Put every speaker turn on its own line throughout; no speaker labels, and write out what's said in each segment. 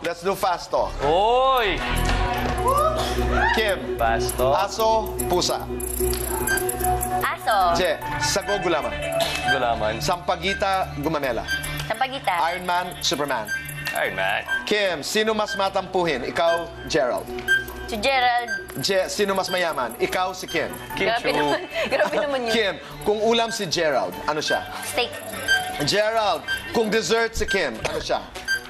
Let's do fast talk.
Oy!
Kim,
Fast talk.
aso, pusa.
Aso.
Je, sago, gulaman.
Gulaman.
Sampagita, gumanela.
Sampagita.
Iron Man, Superman.
Iron Man.
Kim, sino mas matampuhin? Ikaw, Gerald.
Si Gerald.
Je, sino mas mayaman? Ikaw, si Kim.
Kim
Grabe
Chu.
naman. Grabe naman yun.
Kim, kung ulam si Gerald, ano siya?
Steak.
Gerald, kung dessert si Kim, ano siya?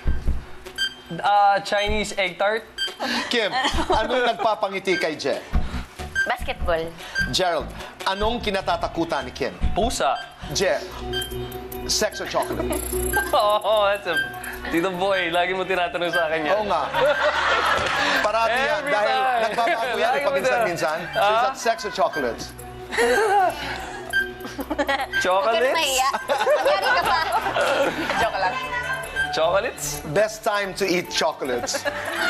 Chinese egg tart.
Kim, anong nagpapangiti kay Je?
Basketball.
Gerald, anong kinatatakutan ni Kim?
Pusa.
Je, sex or chocolate?
Oh, that's a... Tito Boy, lagi mo tinatanong sa akin yan.
Oo nga. Parati yan,
Every
dahil
time.
nagbabago yan
Lagi mo
paminsan-minsan. So is that sex or chocolates?
Huwag ka na
Chocolates?
mahiya. Nangyari ka pa. Joke lang.
Chocolates?
Best time to eat chocolates.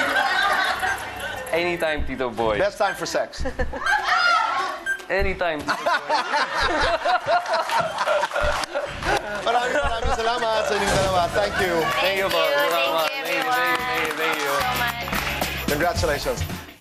Anytime, Tito Boy.
Best time for sex.
Anytime, Tito Boy.
Maraming salamat sa inyong dalawa. Thank you.
Thank you, po.
Thank you,
Salamat.
everyone.
Thank you.
So much.
Congratulations.